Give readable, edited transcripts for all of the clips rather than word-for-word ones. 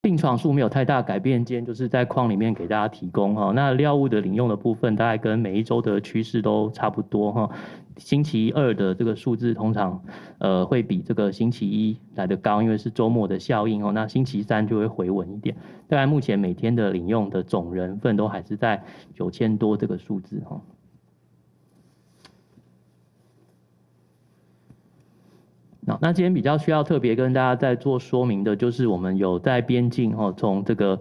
病床数没有太大改变，今天就是在框里面给大家提供哈。那药物的领用的部分，大概跟每一周的趋势都差不多哈。星期二的这个数字通常会比这个星期一来得高，因为是周末的效应哦。那星期三就会回稳一点。大概目前每天的领用的总人份都还是在9000多这个数字哈。那今天比较需要特别跟大家再做说明的，就是我们有在边境哦，从这个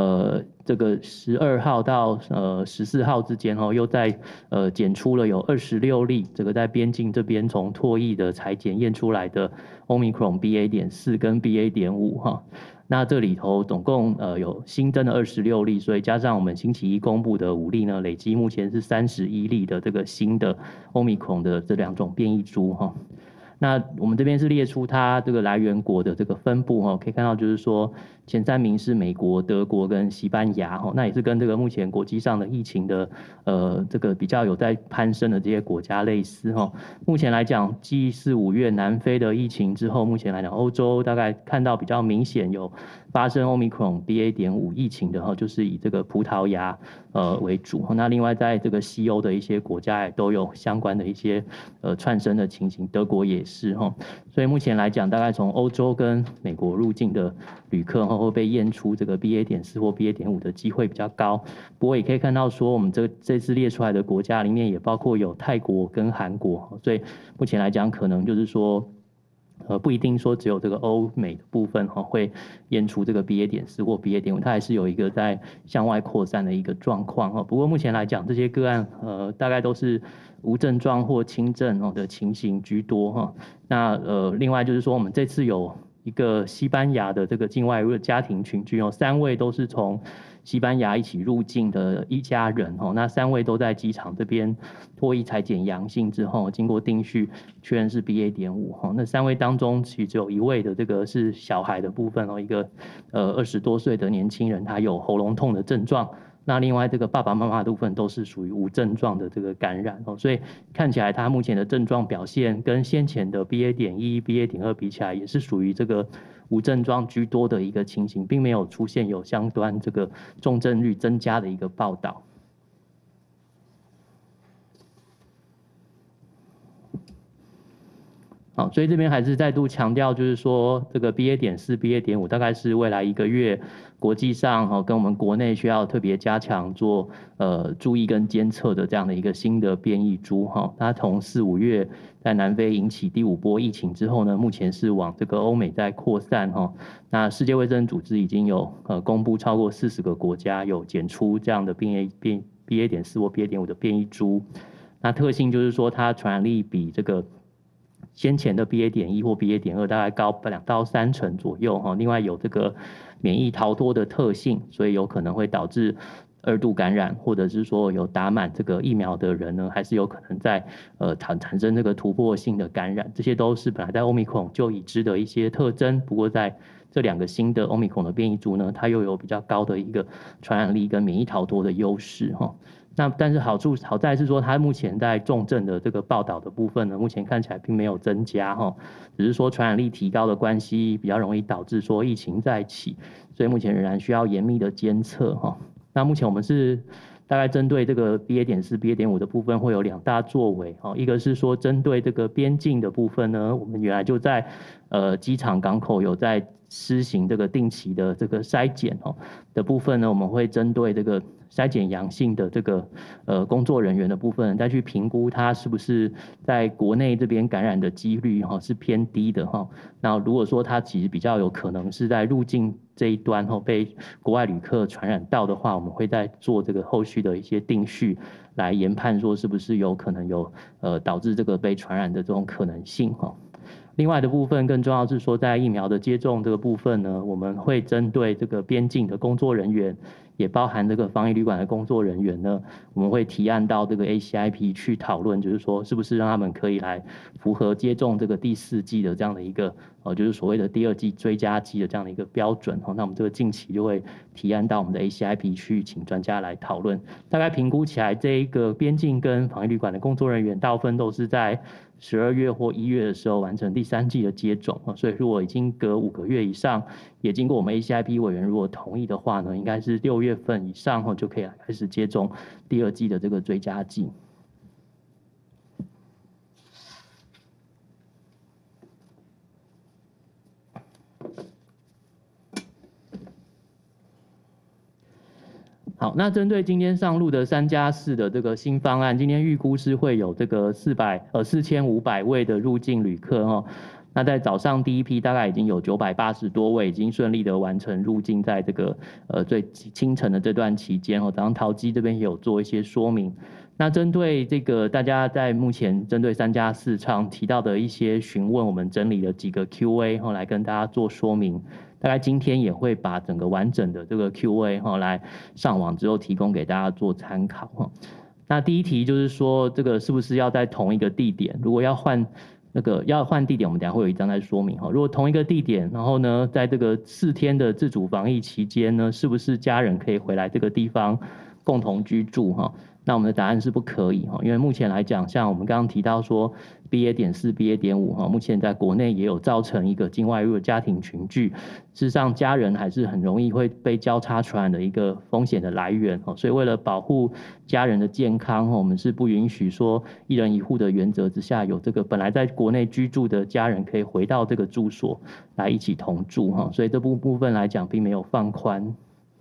12号到14号之间哦，又在检出了有26例这个在边境这边从唾液的裁剪验出来的 Omicron BA.4 跟 BA.5哈。那这里头总共有新增的26例，所以加上我们星期一公布的5例呢，累积目前是31例的这个新的 Omicron 的这2种变异株哈。那我们这边是列出它这个来源国的这个分布哈，可以看到就是说前3名是美国、德国跟西班牙哈，那也是跟这个目前国际上的疫情的这个比较有在攀升的这些国家类似哈。目前来讲，继4、5月南非的疫情之后，目前来讲欧洲大概看到比较明显有发生 Omicron BA.5 疫情的哈，就是以这个葡萄牙为主。那另外在这个西欧的一些国家也都有相关的一些窜升的情形，德国也是哈。所以目前来讲，大概从欧洲跟美国入境的旅客会被验出这个 BA.4 或 BA.5的机会比较高。不过也可以看到说，我们这次列出来的国家里面也包括有泰国跟韩国，所以目前来讲可能就是说。不一定说只有这个欧美的部分会验出这个 BA.4 或 BA.5，它还是有一个在向外扩散的一个状况不过目前来讲，这些个案大概都是无症状或轻症的情形居多那另外就是说，我们这次有一个西班牙的这个境外家庭群聚3位都是从西班牙一起入境的一家人那3位都在机场这边唾液裁剪阳性之后，经过定序确认是 BA.5那3位当中，其实只有1位的这个是小孩的部分一个20多岁的年轻人，他有喉咙痛的症状。那另外这个爸爸妈妈的部分都是属于无症状的这个感染所以看起来他目前的症状表现跟先前的 BA.1、BA.2 比起来，也是属于这个无症状居多的一个情形，并没有出现有相关这个重症率增加的一个报道。好，所以这边还是再度强调，就是说这个 BA.4、BA.5 大概是未来1个月国际上跟我们国内需要特别加强做注意跟监测的这样的一个新的变异株它从4、5月在南非引起第5波疫情之后呢，目前是往这个欧美在扩散那世界卫生组织已经有公布超过40个国家有检出这样的BA.4 或 BA.5 的变异株。那特性就是说它传染力比这个先前的 BA.1 或 BA.2 大概高2到3成左右另外有这个免疫逃脱的特性，所以有可能会导致2度感染，或者是说有打满这个疫苗的人呢，还是有可能在产生这个突破性的感染，这些都是本来在 Omicron 就已知的一些特征。不过在这2个新的 Omicron 的变异株呢，它又有比较高的一个传染力跟免疫逃脱的优势那但是好在是说，它目前在重症的这个报道的部分呢，目前看起来并没有增加只是说传染力提高的关系，比较容易导致说疫情再起，所以目前仍然需要严密的监测那目前我们是大概针对这个 BA.4、BA.5 的部分会有2大作为一个是说针对这个边境的部分呢，我们原来就在机场港口有在施行这个定期的这个筛检的部分呢，我们会针对这个筛检阳性的这个工作人员的部分，再去评估他是不是在国内这边感染的几率是偏低的那如果说他其实比较有可能是在入境这一端被国外旅客传染到的话，我们会再做这个后续的一些定序，来研判说是不是有可能有导致这个被传染的这种可能性另外的部分更重要是说，在疫苗的接种这个部分呢，我们会针对这个边境的工作人员也包含这个防疫旅馆的工作人员呢，我们会提案到这个 ACIP 去讨论，就是说是不是让他们可以来符合接种这个第4剂的这样的一个就是所谓的第2剂追加剂的这样的一个标准。那我们这个近期就会提案到我们的 ACIP 去请专家来讨论。大概评估起来，这一个边境跟防疫旅馆的工作人员大部分都是在12月或1月的时候完成第3剂的接种，所以如果已经隔5个月以上，也经过我们 ACIP 委员如果同意的话呢，应该是6月份以上就可以开始接种第2剂的这个追加剂。好，那针对今天上路的3+4的这个新方案，今天预估是会有这个4500位的入境旅客那在早上第一批大概已经有980多位已经顺利的完成入境，在这个最清晨的这段期间早上桃机这边也有做一些说明。那针对这个大家在目前针对3+4常提到的一些询问，我们整理了几个 Q&A 来跟大家做说明。大概今天也会把整个完整的这个 Q&A 来上网之后提供给大家做参考那第一题就是说，这个是不是要在同一个地点？如果要换地点，我们等一下会有一张在说明如果同一个地点，然后呢，在这个4天的自主防疫期间呢，是不是家人可以回来这个地方共同居住那我们的答案是不可以因为目前来讲，像我们刚刚提到说 BA.4、BA.5目前在国内也有造成一个境外入的家庭群聚，事实上家人还是很容易会被交叉传染的一个风险的来源所以为了保护家人的健康我们是不允许说1人1户的原则之下，有这个本来在国内居住的家人可以回到这个住所来一起同住所以这部分来讲并没有放宽。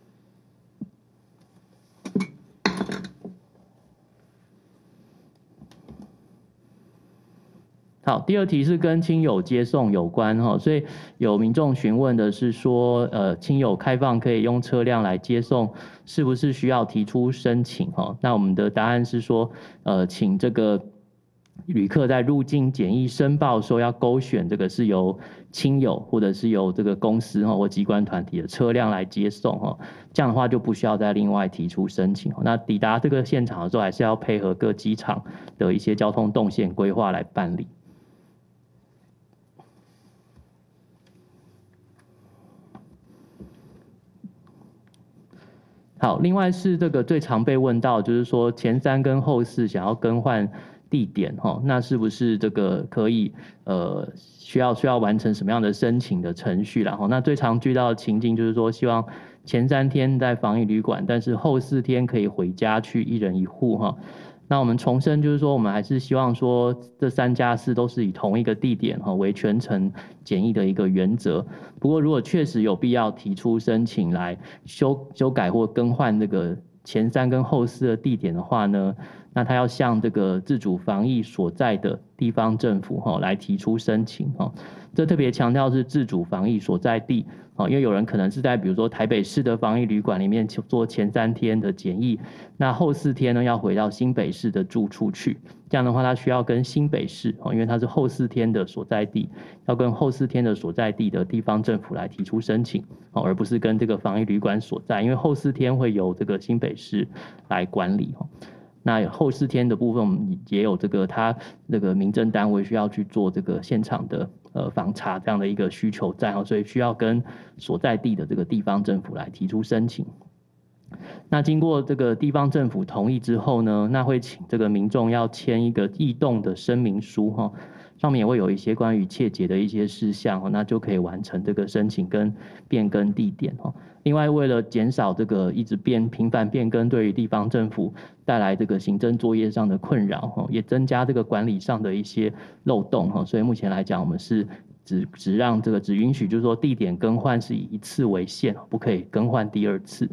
好，第2题是跟亲友接送有关所以有民众询问的是说，亲友开放可以用车辆来接送，是不是需要提出申请那我们的答案是说，请这个旅客在入境检疫申报的时候要勾选这个是由亲友或者是由这个公司或机关团体的车辆来接送这样的话就不需要再另外提出申请那抵达这个现场的时候，还是要配合各机场的一些交通动线规划来办理。好，另外是这个最常被问到，就是说前3跟后4想要更换地点那是不是这个可以需要完成什么样的申请的程序啦那最常遇到的情境就是说，希望前3天在防疫旅馆，但是后4天可以回家去1人1户那我们重申就是说，我们还是希望说这3+4都是以同一个地点为全程检疫的一个原则。不过如果确实有必要提出申请来修改或更换这个前3跟后4的地点的话呢，那他要向这个自主防疫所在的地方政府来提出申请这特别强调是自主防疫所在地因为有人可能是在比如说台北市的防疫旅馆里面做前3天的检疫，那后4天呢要回到新北市的住处去，这样的话他需要跟新北市因为他是后4天的所在地，要跟后4天的所在地的地方政府来提出申请而不是跟这个防疫旅馆所在，因为后4天会由这个新北市来管理那后4天的部分，我们也有这个他这个民政单位需要去做这个现场的访查这样的一个需求在所以需要跟所在地的这个地方政府来提出申请。那经过这个地方政府同意之后呢，那会请这个民众要签一个异动的声明书上面也会有一些关于切结的一些事项那就可以完成这个申请跟变更地点另外，为了减少这个一直频繁变更对于地方政府带来这个行政作业上的困扰也增加这个管理上的一些漏洞所以目前来讲，我们是只允许就是说地点更换是以1次为限，不可以更换第2次。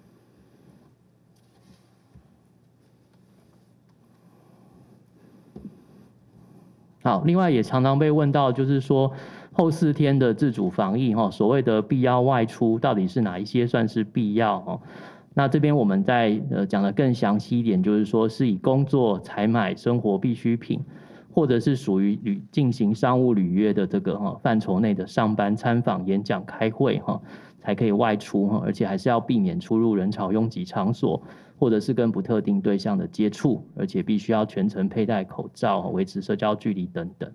好，另外也常常被问到，就是说后4天的自主防疫所谓的必要外出到底是哪一些算是必要那这边我们再讲得更详细一点，就是说是以工作、采买、生活必需品， 或者是属于进行商务履约的这个范畴内的上班、参访、演讲、开会才可以外出而且还是要避免出入人潮拥挤场所，或者是跟不特定对象的接触，而且必须要全程佩戴口罩，维持社交距离等等。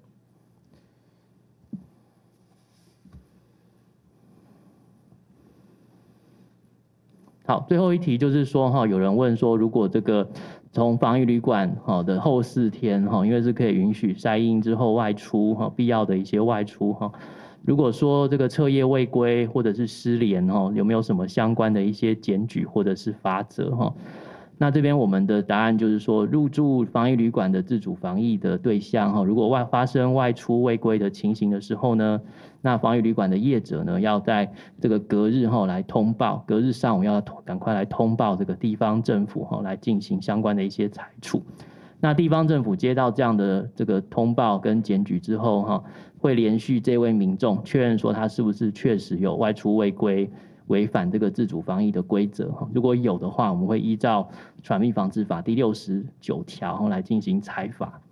好，最后一题就是说有人问说，如果这个从防疫旅馆的后4天因为是可以允许筛阴之后外出必要的一些外出如果说这个彻夜未归或者是失联有没有什么相关的一些检举或者是罚则那这边我们的答案就是说，入住防疫旅馆的自主防疫的对象如果发生外出未归的情形的时候呢，那防疫旅馆的业者呢，要在这个隔日来通报，隔日上午要赶快来通报这个地方政府来进行相关的一些裁处。那地方政府接到这样的这个通报跟检举之后会连续这位民众确认说他是不是确实有外出未归，违反这个自主防疫的规则如果有的话，我们会依照《传染病防治法》第69条来进行裁罚。